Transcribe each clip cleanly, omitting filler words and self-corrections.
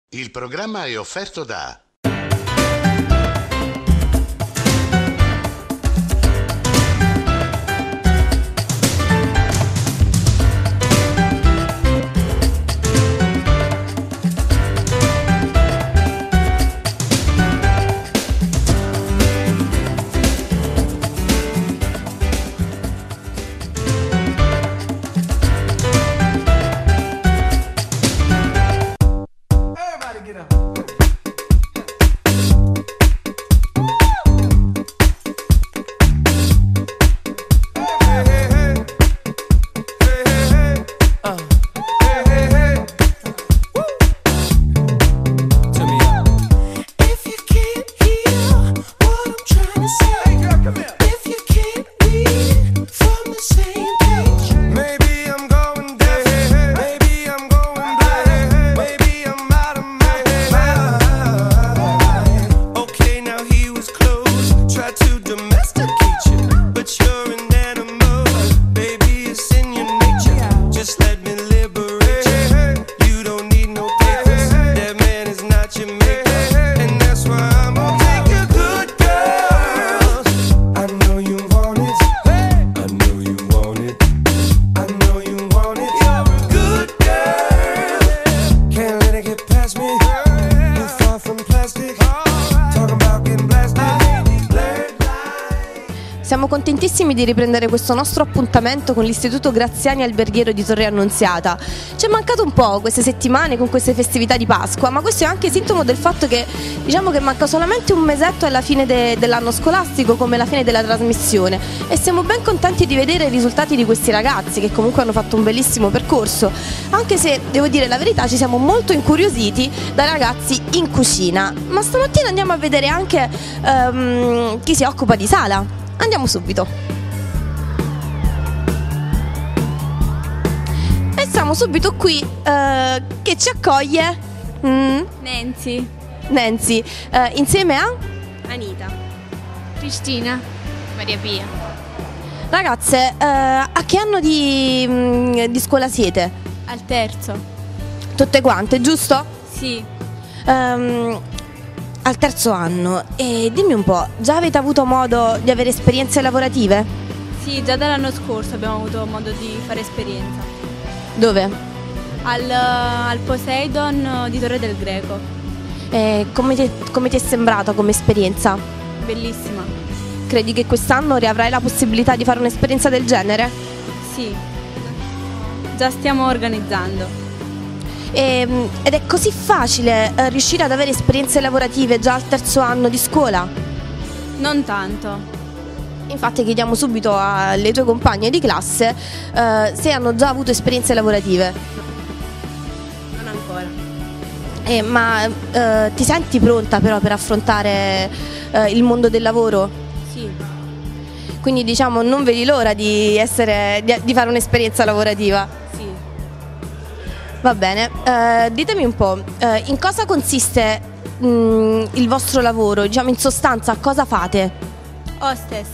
Il programma è offerto da Siamo contentissimi di riprendere questo nostro appuntamento con l'Istituto Graziani Alberghiero di Torre Annunziata. Ci è mancato un po' queste settimane con queste festività di Pasqua, ma questo è anche sintomo del fatto che diciamo che manca solamente un mesetto alla fine dell'anno scolastico, come la fine della trasmissione, e siamo ben contenti di vedere i risultati di questi ragazzi che comunque hanno fatto un bellissimo percorso, anche se devo dire la verità ci siamo molto incuriositi dai ragazzi in cucina. Ma stamattina andiamo a vedere anche chi si occupa di sala. Andiamo subito. E siamo subito qui che ci accoglie Nancy, insieme a Anita, Cristina, Maria Pia. Ragazze, a che anno di scuola siete? Al terzo. Tutte quante, giusto? Sì. Al terzo anno. E dimmi un po', già avete avuto modo di avere esperienze lavorative? Sì, già dall'anno scorso abbiamo avuto modo di fare esperienza. Dove? Al Poseidon di Torre del Greco. Come ti è sembrata come esperienza? Bellissima. Credi che quest'anno riavrai la possibilità di fare un'esperienza del genere? Sì. Già stiamo organizzando. Ed è così facile riuscire ad avere esperienze lavorative già al terzo anno di scuola? Non tanto. Infatti chiediamo subito alle tue compagne di classe se hanno già avuto esperienze lavorative. Non ancora. Ma ti senti pronta però per affrontare il mondo del lavoro? Sì. Quindi diciamo non vedi l'ora di fare un'esperienza lavorativa? Va bene, ditemi un po', in cosa consiste il vostro lavoro? Diciamo in sostanza cosa fate? Hostess.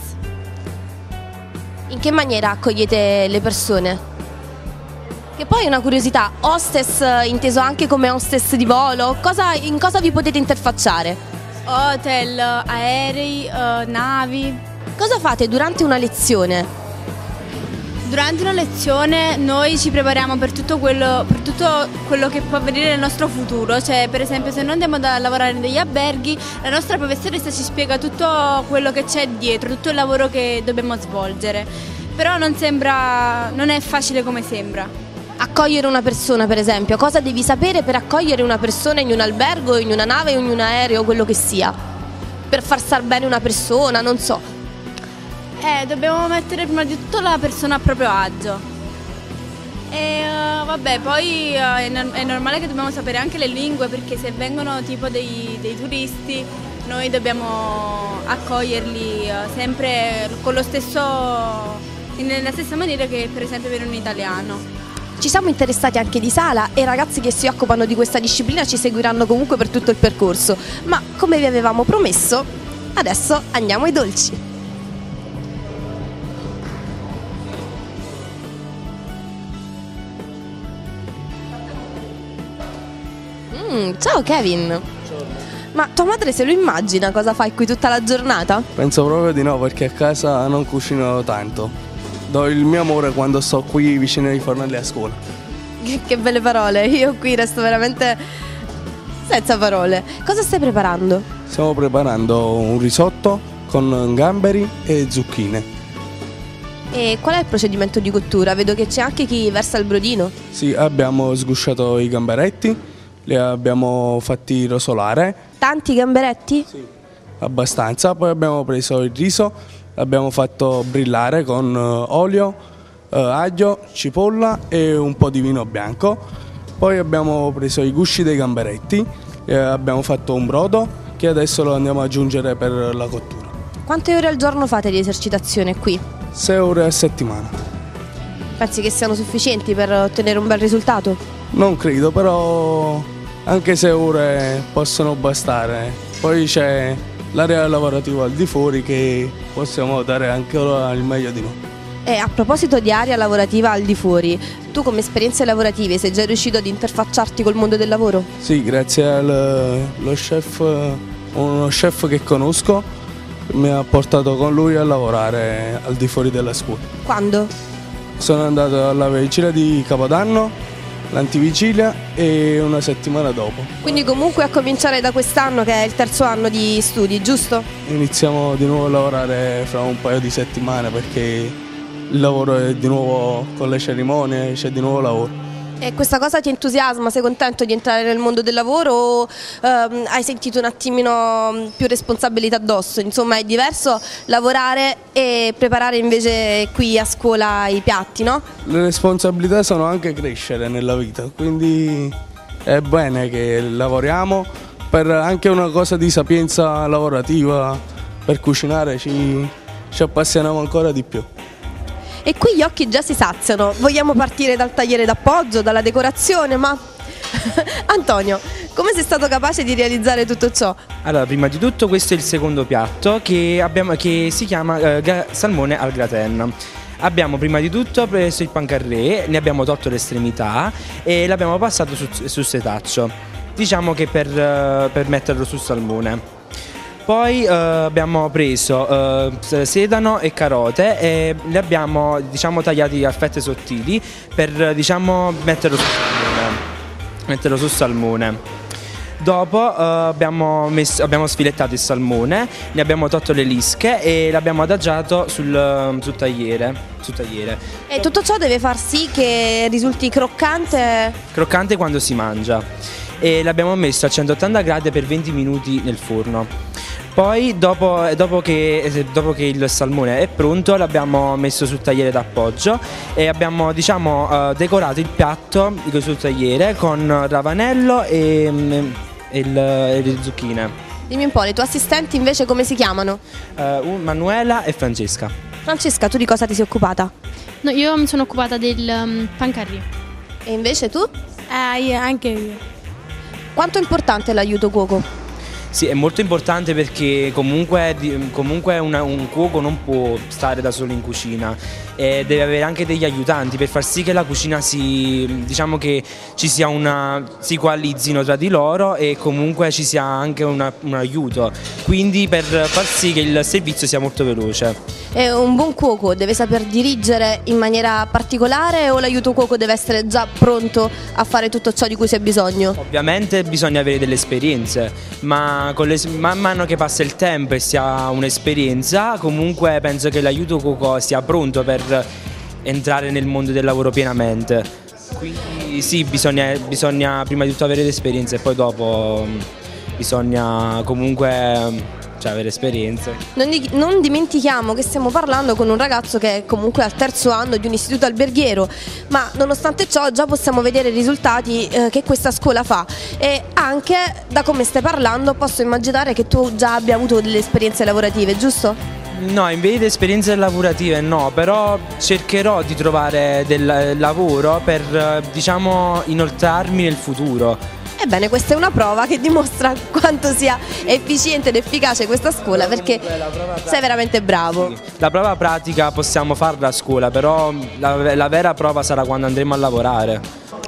In che maniera accogliete le persone? Che poi è una curiosità, hostess inteso anche come hostess di volo, in cosa vi potete interfacciare? Hotel, aerei, navi. Cosa fate durante una lezione? Durante una lezione noi ci prepariamo per tutto quello che può avvenire nel nostro futuro, cioè per esempio se noi andiamo a lavorare in degli alberghi, la nostra professoressa ci spiega tutto quello che c'è dietro, tutto il lavoro che dobbiamo svolgere, però non è facile come sembra. Accogliere una persona per esempio, cosa devi sapere per accogliere una persona in un albergo, in una nave o in un aereo, quello che sia, per far star bene una persona, non so. Dobbiamo mettere prima di tutto la persona a proprio agio. E vabbè, poi è normale che dobbiamo sapere anche le lingue, perché se vengono tipo dei turisti noi dobbiamo accoglierli sempre con nella stessa maniera che per esempio viene un italiano. Ci siamo interessati anche di sala e i ragazzi che si occupano di questa disciplina ci seguiranno comunque per tutto il percorso, ma come vi avevamo promesso, adesso andiamo ai dolci. Ciao Kevin. Ma tua madre se lo immagina cosa fai qui tutta la giornata? Penso proprio di no, perché a casa non cucino tanto. Do il mio amore quando sto qui vicino ai fornelli a scuola. Che belle parole, io qui resto veramente senza parole. Cosa stai preparando? Stiamo preparando un risotto con gamberi e zucchine. E qual è il procedimento di cottura? Vedo che c'è anche chi versa il brodino. Sì, abbiamo sgusciato i gamberetti, li abbiamo fatti rosolare. Tanti gamberetti? Sì. Abbastanza, poi abbiamo preso il riso, l'abbiamo fatto brillare con olio, aglio, cipolla e un po' di vino bianco. Poi abbiamo preso i gusci dei gamberetti e abbiamo fatto un brodo che adesso lo andiamo ad aggiungere per la cottura. Quante ore al giorno fate di esercitazione qui? 6 ore a settimana. Pensi che siano sufficienti per ottenere un bel risultato? Non credo, però anche 6 ore possono bastare. Poi c'è l'area lavorativa al di fuori che possiamo dare anche il meglio di noi. E a proposito di area lavorativa al di fuori, tu come esperienze lavorative sei già riuscito ad interfacciarti col mondo del lavoro? Sì, grazie allo chef, uno chef che conosco, mi ha portato con lui a lavorare al di fuori della scuola. Quando? Sono andato alla vigilia di Capodanno, l'antivigilia e una settimana dopo. Quindi comunque a cominciare da quest'anno che è il terzo anno di studi, giusto? Iniziamo di nuovo a lavorare fra un paio di settimane perché il lavoro è di nuovo con le cerimonie, c'è di nuovo lavoro. E questa cosa ti entusiasma? Sei contento di entrare nel mondo del lavoro o hai sentito un attimino più responsabilità addosso? Insomma è diverso lavorare e preparare invece qui a scuola i piatti, no? Le responsabilità sono anche crescere nella vita, quindi è bene che lavoriamo per anche una cosa di sapienza lavorativa, per cucinare ci appassioniamo ancora di più. E qui gli occhi già si saziano, vogliamo partire dal tagliere d'appoggio, dalla decorazione, ma Antonio, come sei stato capace di realizzare tutto ciò? Allora, prima di tutto questo è il secondo piatto che si chiama salmone al gratin. Abbiamo prima di tutto preso il pancarré, ne abbiamo tolto l'estremità e l'abbiamo passato sul setaccio, diciamo che per metterlo sul salmone. Poi abbiamo preso sedano e carote e li abbiamo tagliati a fette sottili per metterlo sul salmone. Dopo abbiamo sfilettato il salmone, ne abbiamo tolto le lische e l'abbiamo adagiato sul tagliere. E tutto ciò deve far sì che risulti croccante? Croccante quando si mangia. E l'abbiamo messo a 180 gradi per 20 minuti nel forno. Poi dopo che il salmone è pronto l'abbiamo messo sul tagliere d'appoggio e abbiamo decorato il piatto sul tagliere con ravanello e le zucchine. Dimmi un po', le tue assistenti invece come si chiamano? Manuela e Francesca. Francesca, tu di cosa ti sei occupata? No, io mi sono occupata del pancarrì. E invece tu? Anche io. Quanto è importante l'aiuto cuoco? Sì, è molto importante perché comunque un cuoco non può stare da solo in cucina e deve avere anche degli aiutanti per far sì che la cucina si coalizzino tra di loro e comunque ci sia anche un aiuto, quindi per far sì che il servizio sia molto veloce. E un buon cuoco deve saper dirigere in maniera particolare o l'aiuto cuoco deve essere già pronto a fare tutto ciò di cui si ha bisogno? Ovviamente bisogna avere delle esperienze, ma man mano che passa il tempo e si ha un'esperienza, comunque penso che l'aiuto cuoco sia pronto per entrare nel mondo del lavoro pienamente. Quindi sì, bisogna prima di tutto avere l'esperienza e poi dopo bisogna comunque avere esperienze. Non dimentichiamo che stiamo parlando con un ragazzo che è comunque al terzo anno di un istituto alberghiero, ma nonostante ciò già possiamo vedere i risultati che questa scuola fa e anche da come stai parlando posso immaginare che tu già abbia avuto delle esperienze lavorative, giusto? No, in via di esperienze lavorative no, però cercherò di trovare del lavoro per inoltrarmi nel futuro. Ebbene, questa è una prova che dimostra quanto sia efficiente ed efficace questa scuola perché sei veramente bravo. Sì. La prova pratica possiamo farla a scuola, però la vera prova sarà quando andremo a lavorare.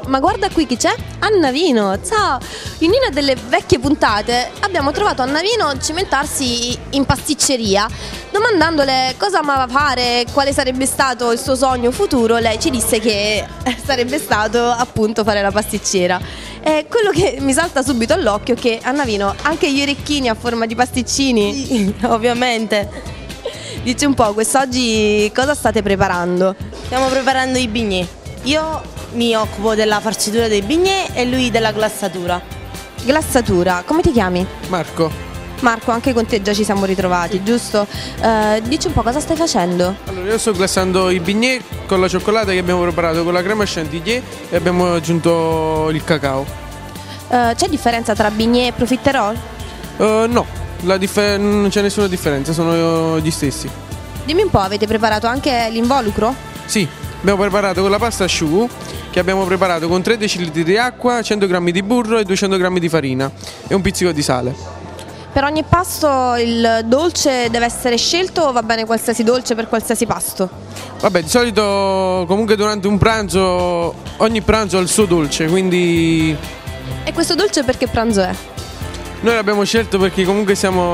Ma guarda qui chi c'è? Annavino, ciao! In una delle vecchie puntate abbiamo trovato Annavino cimentarsi in pasticceria. Domandandole cosa amava fare, quale sarebbe stato il suo sogno futuro, lei ci disse che sarebbe stato appunto fare la pasticcera. E quello che mi salta subito all'occhio è che Annavino, anche gli orecchini a forma di pasticcini? Sì, ovviamente. Dici un po', quest'oggi cosa state preparando? Stiamo preparando i bignè. Io mi occupo della farcitura dei bignè e lui della glassatura. Glassatura, come ti chiami? Marco, Marco, anche con te già ci siamo ritrovati, giusto? Dici un po' cosa stai facendo? allora io sto glassando i bignè con la cioccolata che abbiamo preparato con la crema chantilly e abbiamo aggiunto il cacao. C'è differenza tra bignè e profiterol? No, non c'è nessuna differenza, sono gli stessi. Dimmi un po', avete preparato anche l'involucro? Sì, abbiamo preparato con la pasta asciugo che abbiamo preparato con 3 decilitri di acqua, 100 g di burro e 200 g di farina e un pizzico di sale. Per ogni pasto il dolce deve essere scelto o va bene qualsiasi dolce per qualsiasi pasto? Vabbè, di solito comunque durante un pranzo, ogni pranzo ha il suo dolce, quindi E questo dolce per che pranzo è? noi l'abbiamo scelto perché comunque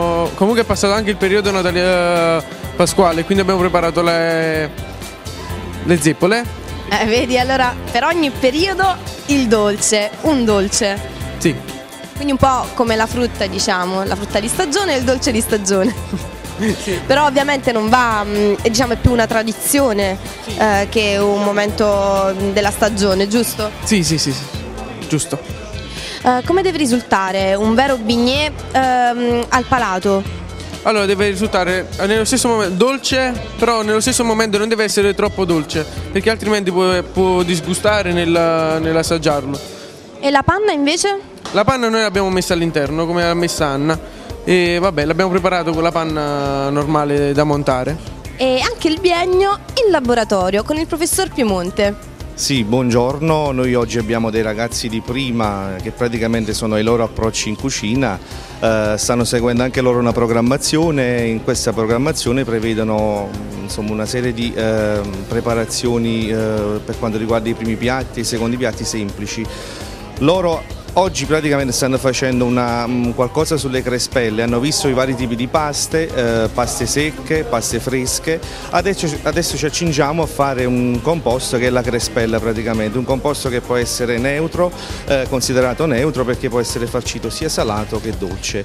è passato anche il periodo pasquale, quindi abbiamo preparato le zeppole. Vedi, allora per ogni periodo il dolce, un dolce. Sì, Quindi un po' come la frutta, diciamo, la frutta di stagione e il dolce di stagione. Però ovviamente non va, diciamo è più una tradizione che un momento della stagione, giusto? sì, giusto. Come deve risultare un vero bignè al palato? Allora deve risultare nello stesso momento dolce, però nello stesso momento non deve essere troppo dolce, perché altrimenti può disgustare nell'assaggiarlo. E la panna invece? La panna noi l'abbiamo messa all'interno, come l'ha messa Anna, e vabbè, l'abbiamo preparato con la panna normale da montare. E anche il biennio in laboratorio con il professor Piemonte. Sì, buongiorno, noi oggi abbiamo dei ragazzi di prima che praticamente sono ai loro approcci in cucina, stanno seguendo anche loro una programmazione, in questa programmazione prevedono insomma, una serie di preparazioni per quanto riguarda i primi piatti e i secondi piatti semplici. Loro oggi praticamente stanno facendo qualcosa sulle crespelle, hanno visto i vari tipi di paste, paste secche, paste fresche, adesso ci accingiamo a fare un composto che è la crespella praticamente, un composto che può essere neutro, considerato neutro perché può essere farcito sia salato che dolce.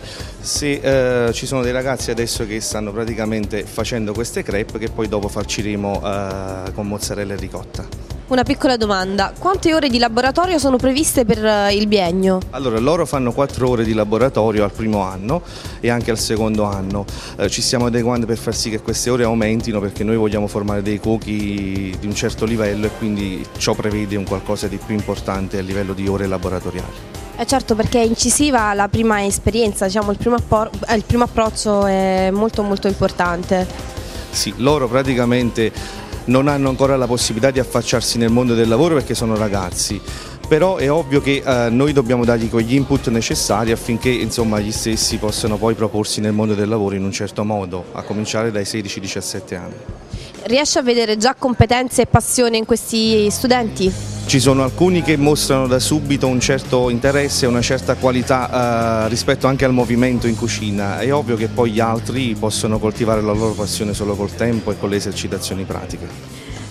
Ci sono dei ragazzi adesso che stanno praticamente facendo queste crepe che poi dopo farciremo con mozzarella e ricotta. Una piccola domanda, quante ore di laboratorio sono previste per il biennio? Allora, loro fanno 4 ore di laboratorio al primo anno e anche al secondo anno. Ci stiamo adeguando per far sì che queste ore aumentino perché noi vogliamo formare dei cuochi di un certo livello e quindi ciò prevede un qualcosa di più importante a livello di ore laboratoriali. Certo, perché è incisiva la prima esperienza, diciamo il primo approccio è molto molto importante. Sì, loro praticamente non hanno ancora la possibilità di affacciarsi nel mondo del lavoro perché sono ragazzi, però è ovvio che noi dobbiamo dargli quegli input necessari affinché insomma, gli stessi possano poi proporsi nel mondo del lavoro in un certo modo, a cominciare dai 16-17 anni. Riesci a vedere già competenze e passione in questi studenti? Ci sono alcuni che mostrano da subito un certo interesse e una certa qualità rispetto anche al movimento in cucina. È ovvio che poi gli altri possono coltivare la loro passione solo col tempo e con le esercitazioni pratiche.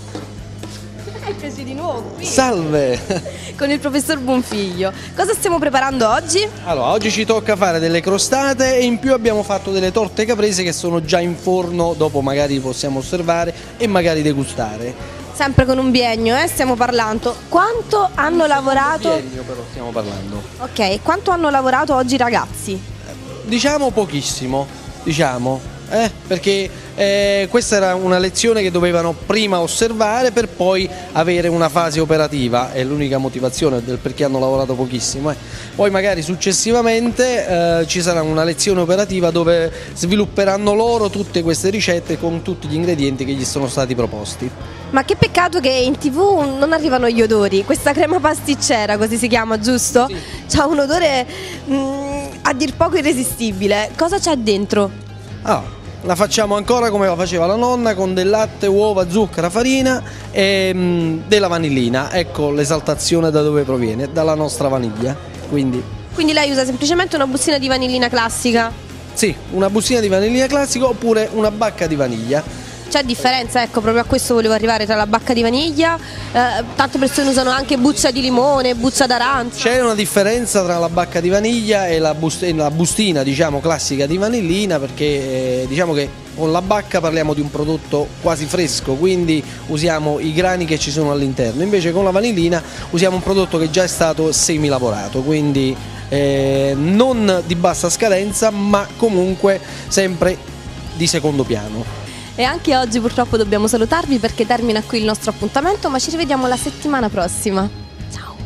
Eccoci di nuovo qui Salve! con il professor Bonfiglio. Cosa stiamo preparando oggi? Allora, oggi ci tocca fare delle crostate e in più abbiamo fatto delle torte caprese che sono già in forno, dopo magari possiamo osservare e magari degustare. Sempre con un biennio, stiamo parlando. Quanto hanno lavorato? Biennio però stiamo parlando. Ok, quanto hanno lavorato oggi i ragazzi? Diciamo pochissimo, perché questa era una lezione che dovevano prima osservare per poi avere una fase operativa, è l'unica motivazione del perché hanno lavorato pochissimo. Poi magari successivamente ci sarà una lezione operativa dove svilupperanno loro tutte queste ricette con tutti gli ingredienti che gli sono stati proposti. Ma che peccato che in TV non arrivano gli odori. Questa crema pasticcera, così si chiama, giusto? Sì. C'ha un odore a dir poco irresistibile. Cosa c'è dentro? la facciamo ancora come la faceva la nonna, con del latte, uova, zucchero, farina e della vanillina. Ecco l'esaltazione da dove proviene, dalla nostra vaniglia. Quindi lei usa semplicemente una bustina di vanillina classica? sì, una bustina di vanillina classica oppure una bacca di vaniglia. C'è differenza, ecco, proprio a questo volevo arrivare, tra la bacca di vaniglia, tante persone usano anche buccia di limone, buccia d'arancio. C'è una differenza tra la bacca di vaniglia e la bustina, diciamo, classica di vanillina, perché diciamo che con la bacca parliamo di un prodotto quasi fresco, quindi usiamo i grani che ci sono all'interno, invece con la vanillina usiamo un prodotto che già è stato semilavorato, quindi non di bassa scadenza, ma comunque sempre di secondo piano. E anche oggi purtroppo dobbiamo salutarvi perché termina qui il nostro appuntamento, ma ci rivediamo la settimana prossima. Ciao!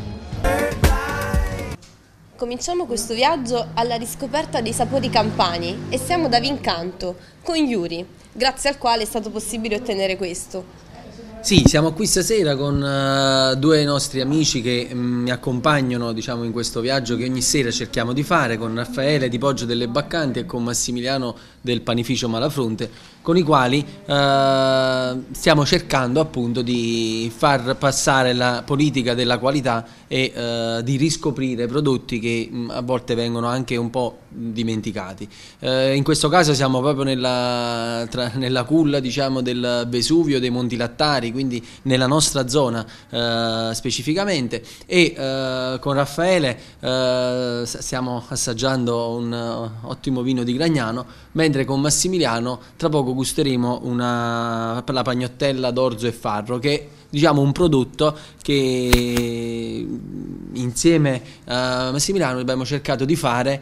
Cominciamo questo viaggio alla riscoperta dei sapori campani e siamo da Vincanto con Yuri, grazie al quale è stato possibile ottenere questo. Sì, siamo qui stasera con due nostri amici che mi accompagnano, diciamo, in questo viaggio che ogni sera cerchiamo di fare, con Raffaele di Poggio delle Baccanti e con Massimiliano del Panificio Malafronte, con i quali stiamo cercando appunto di far passare la politica della qualità e di riscoprire prodotti che a volte vengono anche un po' dimenticati. In questo caso siamo proprio nella culla, diciamo, del Vesuvio, dei Monti Lattari, quindi nella nostra zona specificamente, e con Raffaele stiamo assaggiando un ottimo vino di Gragnano, mentre con Massimiliano tra poco gusteremo la pagnottella d'orzo e farro, che diciamo un prodotto che insieme a Massimiliano abbiamo cercato di fare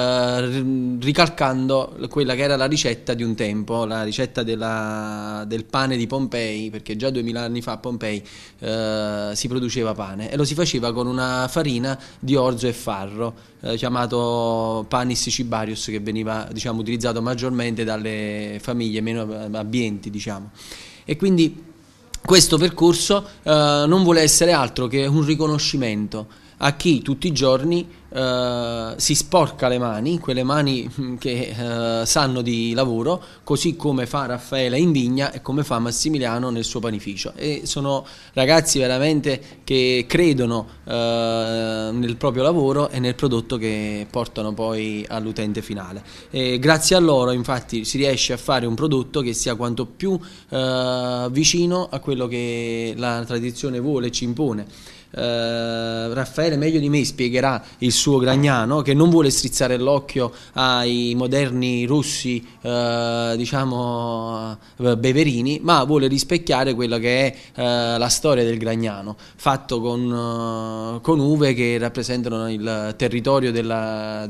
ricalcando quella che era la ricetta di un tempo, la ricetta del pane di Pompei, perché già 2000 anni fa a Pompei si produceva pane e lo si faceva con una farina di orzo e farro chiamato Panis cibarius, che veniva, diciamo, utilizzato maggiormente dalle famiglie meno abbienti, diciamo. E quindi questo percorso non vuole essere altro che un riconoscimento a chi tutti i giorni si sporca le mani, quelle mani che sanno di lavoro, così come fa Raffaele in vigna e come fa Massimiliano nel suo panificio. E sono ragazzi veramente che credono nel proprio lavoro e nel prodotto che portano poi all'utente finale. E grazie a loro infatti si riesce a fare un prodotto che sia quanto più vicino a quello che la tradizione vuole e ci impone. Raffaele meglio di me spiegherà il suo Gragnano, che non vuole strizzare l'occhio ai moderni russi diciamo beverini, ma vuole rispecchiare quella che è la storia del Gragnano, fatto con uve che rappresentano il territorio della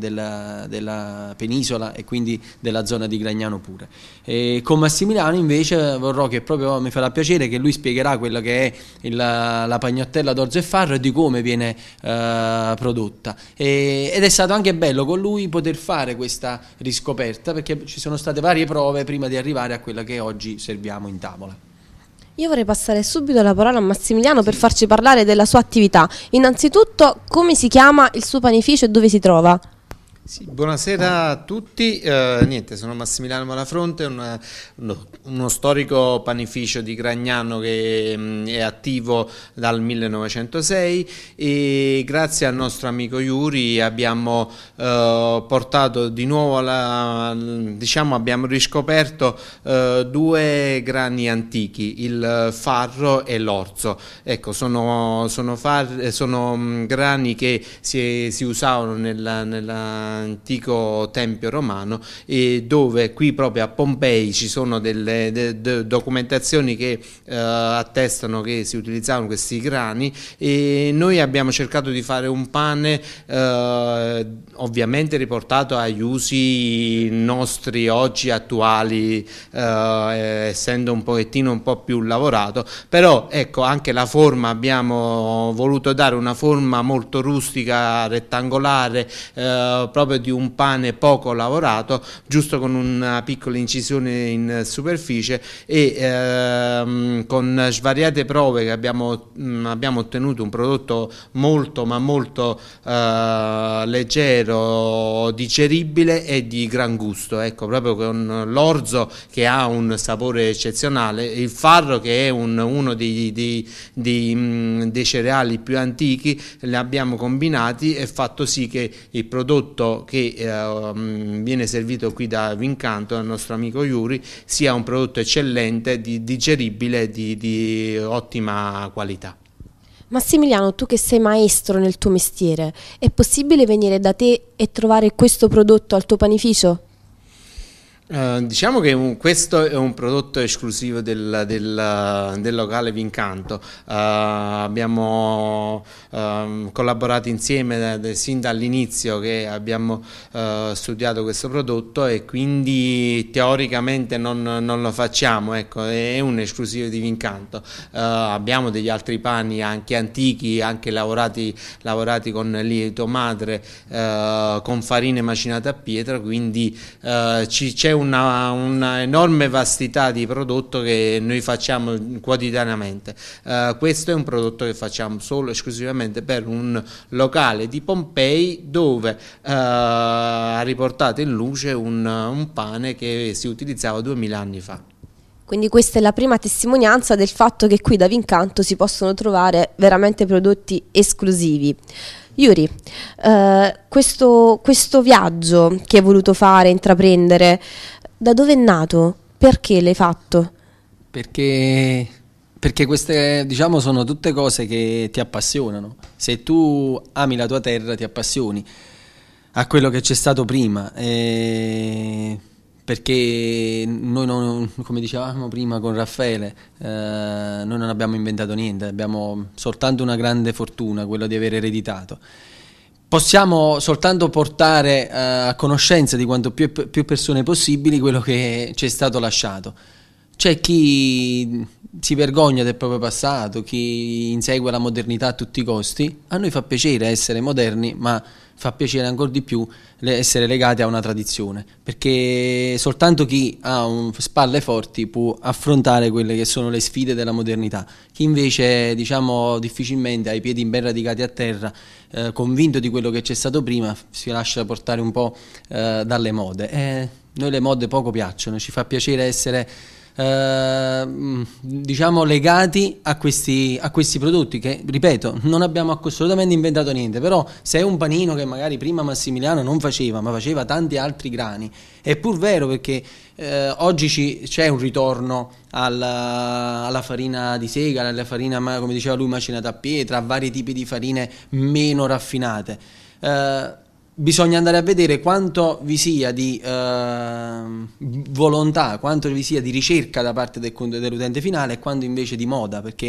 penisola e quindi della zona di Gragnano pure. E con Massimiliano invece vorrò che proprio mi farà piacere che lui spiegherà quella che è la pagnottella d'orzo e farro e di come viene prodotta, ed è stato anche bello con lui poter fare questa riscoperta, perché ci sono state varie prove prima di arrivare a quella che oggi serviamo in tavola. Io vorrei passare subito la parola a Massimiliano per farci parlare della sua attività. Innanzitutto, come si chiama il suo panificio e dove si trova? Sì, buonasera a tutti, niente, sono Massimiliano Malafronte, uno storico panificio di Gragnano che è attivo dal 1906 e grazie al nostro amico Yuri abbiamo portato di nuovo, diciamo abbiamo riscoperto due grani antichi, il farro e l'orzo. Ecco, sono grani che si usavano nell'antico tempio romano, e dove qui proprio a Pompei ci sono delle documentazioni che attestano che si utilizzavano questi grani, e noi abbiamo cercato di fare un pane ovviamente riportato agli usi nostri oggi attuali, essendo un pochettino un po' più lavorato, però ecco anche la forma, abbiamo voluto dare una forma molto rustica, rettangolare, proprio proprio di un pane poco lavorato, giusto con una piccola incisione in superficie, e con svariate prove che abbiamo ottenuto un prodotto molto ma molto leggero, digeribile e di gran gusto, ecco, proprio con l'orzo che ha un sapore eccezionale, il farro che è uno dei cereali più antichi, li abbiamo combinati e fatto sì che il prodotto che viene servito qui da Vincanto, dal nostro amico Yuri, sia un prodotto eccellente, digeribile, di ottima qualità. Massimiliano, tu che sei maestro nel tuo mestiere, è possibile venire da te e trovare questo prodotto al tuo panificio? Diciamo che questo è un prodotto esclusivo del locale Vincanto. Abbiamo collaborato insieme sin dall'inizio che abbiamo studiato questo prodotto, e quindi teoricamente non lo facciamo, ecco, è un esclusivo di Vincanto. Abbiamo degli altri pani anche antichi, anche lavorati con lievito madre, con farine macinate a pietra, quindi c'è una enorme vastità di prodotto che noi facciamo quotidianamente. Questo è un prodotto che facciamo solo esclusivamente per un locale di Pompei, dove ha riportato in luce un pane che si utilizzava 2000 anni fa. Quindi questa è la prima testimonianza del fatto che qui da Vincanto si possono trovare veramente prodotti esclusivi. Yuri, questo viaggio che hai voluto fare, intraprendere, da dove è nato? Perché l'hai fatto? Perché queste, diciamo, sono tutte cose che ti appassionano. Se tu ami la tua terra, ti appassioni a quello che c'è stato prima. Perché noi non, come dicevamo prima con Raffaele, noi non abbiamo inventato niente, abbiamo soltanto una grande fortuna, quello di aver ereditato. Possiamo soltanto portare a conoscenza di quanto più persone possibili quello che ci è stato lasciato. C'è chi si vergogna del proprio passato, chi insegue la modernità a tutti i costi. A noi fa piacere essere moderni, ma fa piacere ancora di più essere legati a una tradizione, perché soltanto chi ha spalle forti può affrontare quelle che sono le sfide della modernità. Chi invece, diciamo, difficilmente ha i piedi ben radicati a terra, convinto di quello che c'è stato prima, si lascia portare un po' dalle mode. Noi le mode poco piacciono, ci fa piacere essere diciamo legati a questi prodotti che, ripeto, non abbiamo assolutamente inventato niente. Però se è un panino che magari prima Massimiliano non faceva, ma faceva tanti altri grani, è pur vero, perché oggi c'è un ritorno alla farina di sega, alla farina, come diceva lui, macinata a pietra, a vari tipi di farine meno raffinate. Bisogna andare a vedere quanto vi sia di volontà, quanto vi sia di ricerca da parte dell'utente finale, e quanto invece di moda, perché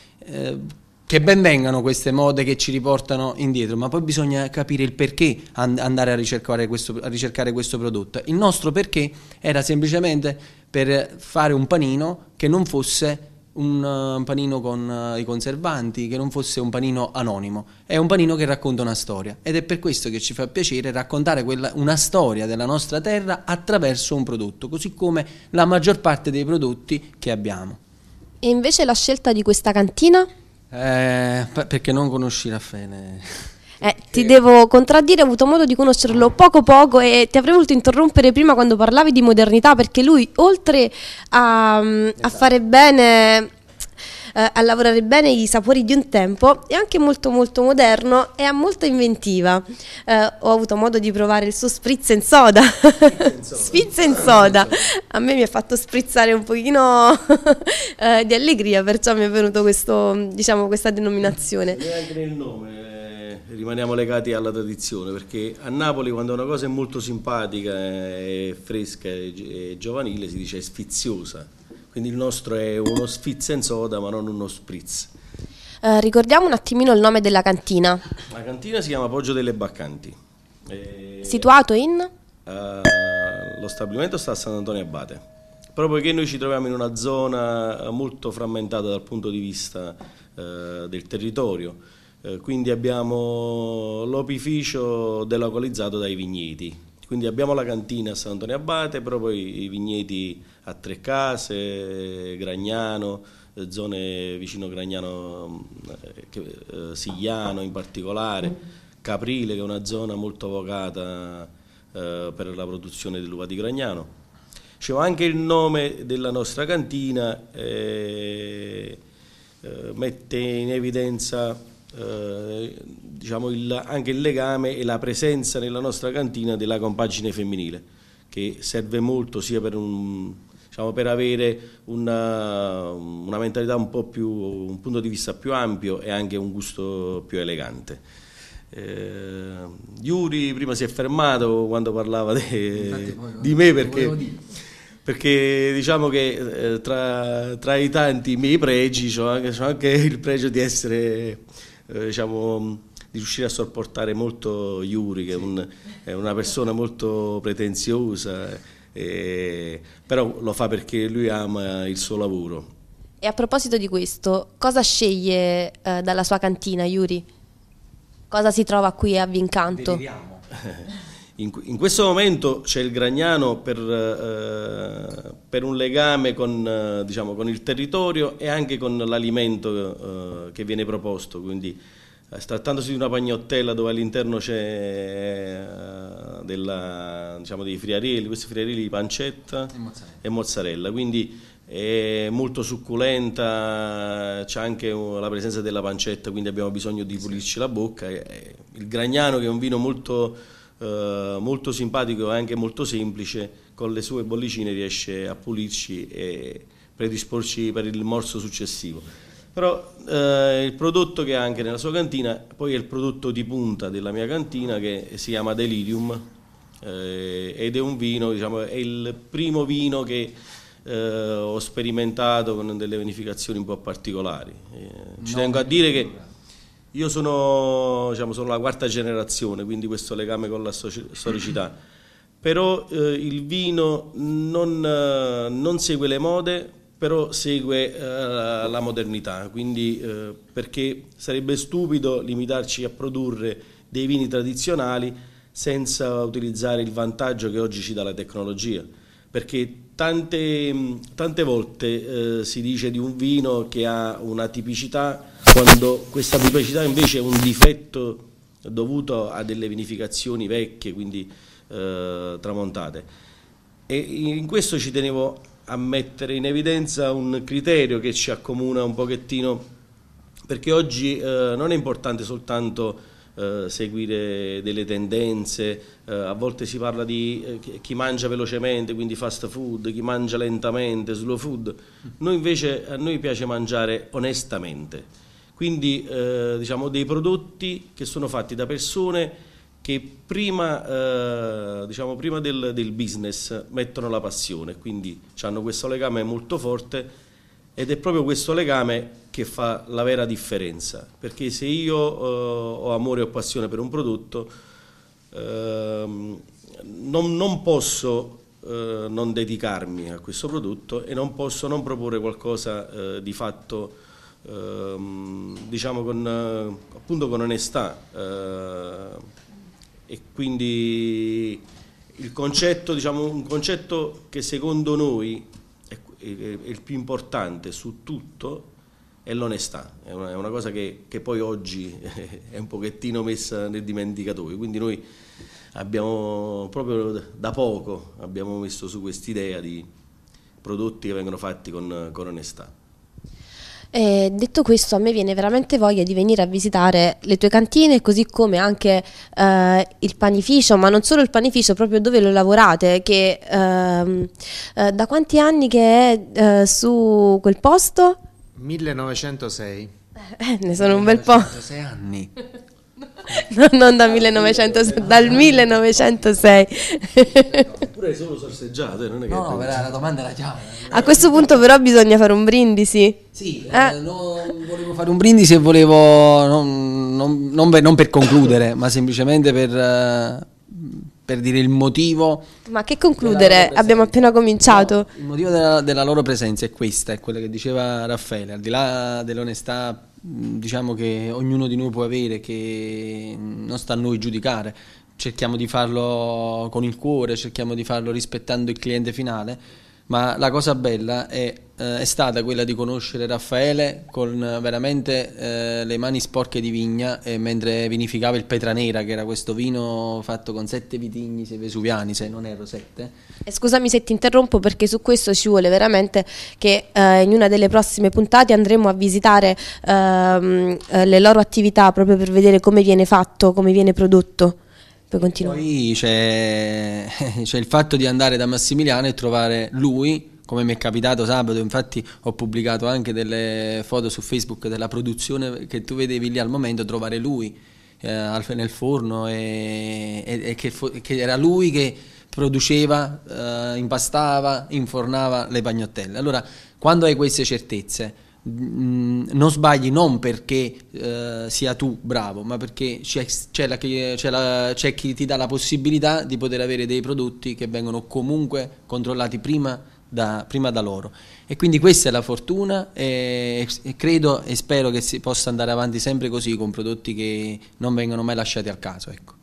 che ben vengano queste mode che ci riportano indietro, ma poi bisogna capire il perché andare a ricercare questo prodotto. Il nostro perché era semplicemente per fare un panino che non fosse un panino con i conservanti, che non fosse un panino anonimo. È un panino che racconta una storia, ed è per questo che ci fa piacere raccontare una storia della nostra terra attraverso un prodotto, così come la maggior parte dei prodotti che abbiamo. E invece la scelta di questa cantina? Perché non conosci Raffaele? Ti devo contraddire, ho avuto modo di conoscerlo poco e ti avrei voluto interrompere prima quando parlavi di modernità, perché lui, oltre a fare bene, a lavorare bene i sapori di un tempo, è anche molto molto moderno e ha molta inventiva. Ho avuto modo di provare il suo spritz and soda. Spritz and soda. A me mi ha fatto sprizzare un pochino di allegria, perciò mi è venuto questa denominazione. E anche nel nome rimaniamo legati alla tradizione, perché a Napoli, quando una cosa è molto simpatica, è fresca e giovanile, si dice è sfiziosa. Quindi il nostro è uno spritz and soda, ma non uno spritz. Ricordiamo un attimino il nome della cantina. La cantina si chiama Poggio delle Baccanti. Situato in? Lo stabilimento sta a Sant'Antonio Abate. Proprio perché noi ci troviamo in una zona molto frammentata dal punto di vista del territorio. quindi abbiamo l'opificio delocalizzato dai vigneti. Quindi abbiamo la cantina a San Antonio Abate, però poi i vigneti a Trecase, Gragnano, zone vicino Gragnano, Sigliano in particolare, Caprile, che è una zona molto vocata per la produzione dell'uva di Gragnano. C'è anche il nome della nostra cantina, mette in evidenza diciamo anche il legame e la presenza nella nostra cantina della compagine femminile, che serve molto sia per per avere una mentalità un punto di vista più ampio e anche un gusto più elegante. Yuri prima si è fermato quando parlava di me, perché diciamo che tra i tanti miei pregi c'ho anche il pregio di essere di riuscire a sopportare molto Yuri, che è una persona molto pretenziosa, però lo fa perché lui ama il suo lavoro. E a proposito di questo, cosa sceglie dalla sua cantina, Yuri? Cosa si trova qui a Vincanto? In questo momento c'è il Gragnano per un legame con il territorio e anche con l'alimento che viene proposto, quindi trattandosi di una pagnottella dove all'interno c'è dei friarelli, questi friarelli di pancetta e mozzarella, quindi è molto succulenta, c'è anche la presenza della pancetta, quindi abbiamo bisogno di pulirci la bocca. Il Gragnano, che è un vino molto simpatico e anche molto semplice, con le sue bollicine riesce a pulirci e predisporci per il morso successivo. Però il prodotto che ha anche nella sua cantina poi è il prodotto di punta della mia cantina, che si chiama Delirium, ed è un vino, è il primo vino che ho sperimentato con delle vinificazioni un po' particolari. Ci tengo a dire che io sono la quarta generazione, quindi questo legame con la storicità, però il vino non segue le mode, però segue la modernità, quindi perché sarebbe stupido limitarci a produrre dei vini tradizionali senza utilizzare il vantaggio che oggi ci dà la tecnologia, perché tante volte si dice di un vino che ha una tipicità, quando questa tipicità invece è un difetto dovuto a delle vinificazioni vecchie, quindi tramontate. E in questo ci tenevo a mettere in evidenza un criterio che ci accomuna un pochettino, perché oggi non è importante soltanto seguire delle tendenze, a volte si parla di chi mangia velocemente, quindi fast food, chi mangia lentamente, slow food. Noi invece, a noi piace mangiare onestamente, quindi dei prodotti che sono fatti da persone che prima del business mettono la passione, quindi hanno questo legame molto forte, ed è proprio questo legame che fa la vera differenza, perché se io ho amore o passione per un prodotto, non posso non dedicarmi a questo prodotto e non posso non proporre qualcosa di fatto con onestà, e quindi il concetto, un concetto che secondo noi è il più importante su tutto, è l'onestà. È una cosa che poi oggi è un pochettino messa nel dimenticatoio, quindi noi abbiamo proprio da poco abbiamo messo su quest'idea di prodotti che vengono fatti con onestà. Detto questo, a me viene veramente voglia di venire a visitare le tue cantine, così come anche il panificio, ma non solo il panificio, proprio dove lo lavorate, che da quanti anni che è su quel posto? 1906. Ne sono un bel po'. 6 anni. Non dal 1906, dal 1906. Pure solo sorseggiato, non è che No, la domanda era chiara. A questo punto però bisogna fare un brindisi. Sì, volevo fare un brindisi e volevo non per concludere, ma semplicemente per dire il motivo. Ma che concludere? Abbiamo appena cominciato. No, il motivo della loro presenza è questa, è quello che diceva Raffaele, al di là dell'onestà diciamo che ognuno di noi può avere, che non sta a noi giudicare. Cerchiamo di farlo con il cuore, cerchiamo di farlo rispettando il cliente finale, ma la cosa bella è stata quella di conoscere Raffaele con veramente le mani sporche di vigna, mentre vinificava il Petranera, che era questo vino fatto con 7 vitigni, 6 vesuviani, se non erro 7. Scusami se ti interrompo, perché su questo ci vuole veramente che in una delle prossime puntate andremo a visitare le loro attività, proprio per vedere come viene fatto, come viene prodotto. Poi c'è il fatto di andare da Massimiliano e trovare lui, come mi è capitato sabato. Infatti ho pubblicato anche delle foto su Facebook della produzione che tu vedevi lì al momento, trovare lui nel forno e che era lui che produceva, impastava, infornava le pagnottelle. Allora, quando hai queste certezze, non sbagli, non perché sia tu bravo, ma perché c'è chi ti dà la possibilità di poter avere dei prodotti che vengono comunque controllati prima da loro, e quindi questa è la fortuna, e credo e spero che si possa andare avanti sempre così, con prodotti che non vengono mai lasciati al caso, ecco.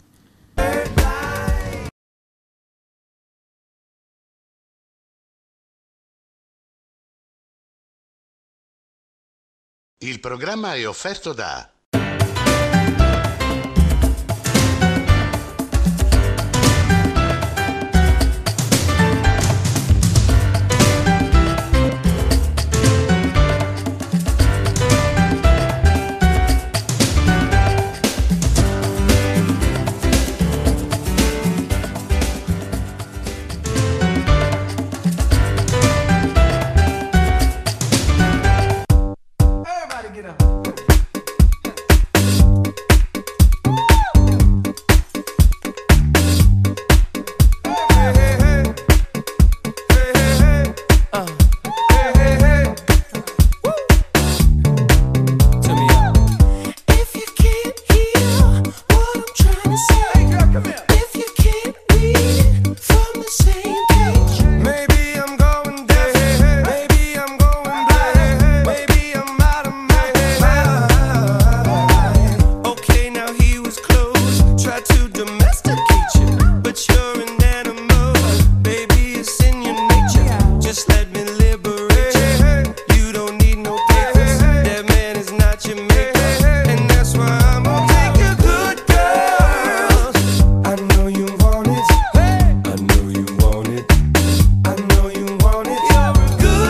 Il programma è offerto da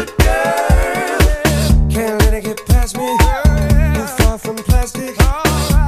Can't let it get past me. You're far from plastic.